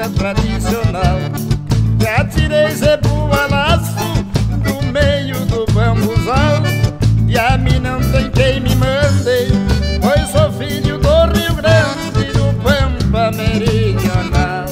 vida tradicional. Já tirei zebu a laço do meio do bambuzal, e a mim não tem quem me mande, pois sou filho do Rio Grande, do Pampa Meridional.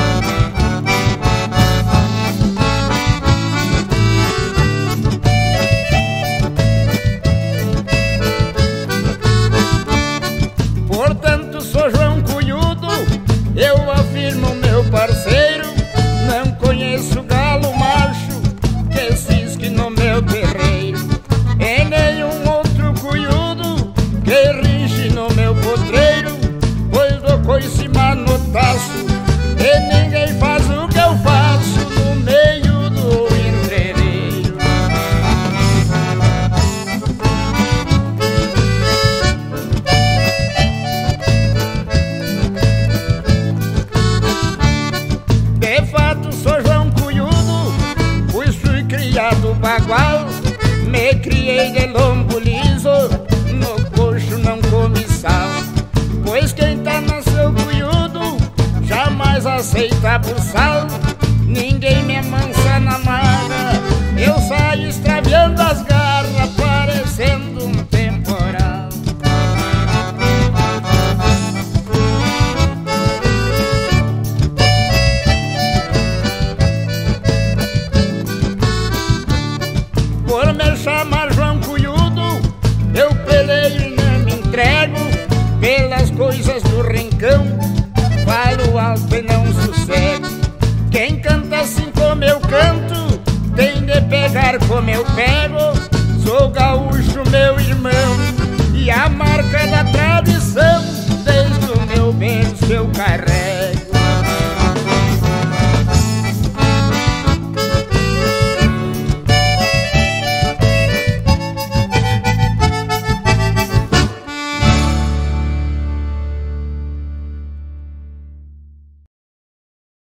Portanto sou João Cunhudo, eu afirmo meu parceiro, não conheço galo macho que cisque no meu terreiro, e nenhum outro cunhudo que rinche no meu potreiro, pois dou coice manotaço e ninguém faz o que eu faço no meio do entreveiro. De fato sou João Cunhudo, pois fui criado bagual, me criei de lombo liso, no coxo não come sal, pois quem tá nasceu cunhudo jamais aceita buçal. Ninguém me amansa na marra, eu saio extraviando as garras, parecendo um temporal. Por me chamar João Cunhudo, eu peleio e não me entrego, pelas coisas do rincão falo alto e não sossego. Quem canta assim como eu canto tem de pegar como eu pego. Sou gaúcho, meu irmão, e a